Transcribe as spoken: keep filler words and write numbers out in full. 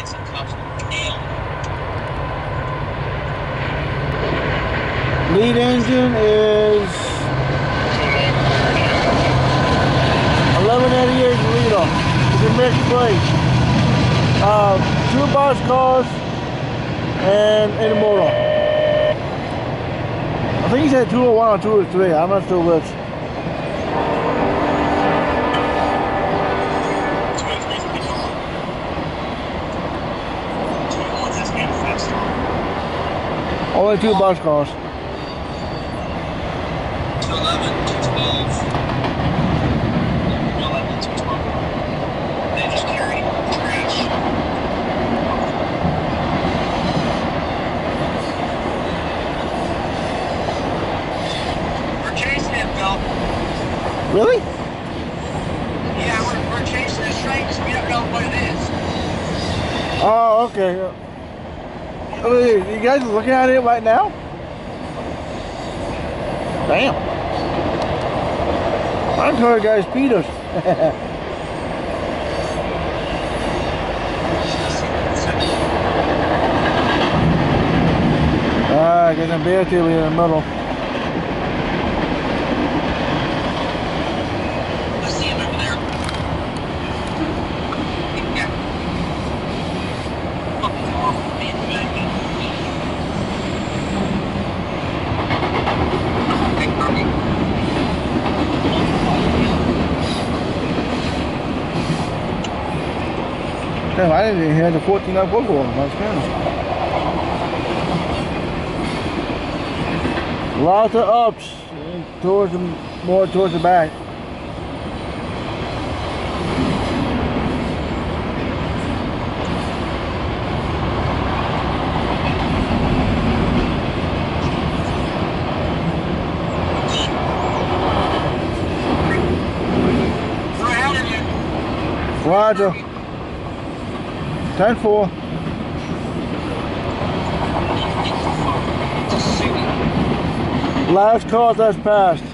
Lead engine is eleven eighty-eight liter. It's a mixed plate. Uh, two boxcars and a motor. I think he said two oh one or two oh three. I'm not sure which. Only two boxcars. two eleven, two twelve. two eleven, two twelve. They just carry trash. We're chasing him, Bill. Really? Yeah, we're, we're chasing this train because we don't know what it is. Oh, okay. Oh, you guys are looking at it right now? Damn. I'm sorry, guys, beat us. Ah, getting a bear tail in the middle. I see him over there. Yeah. Fucking awful, man. Damn, I didn't even hear the fourteen up Volvo on my panel. Lots of ups towards the, more towards the back. Roger. ten four. Last car that's passed.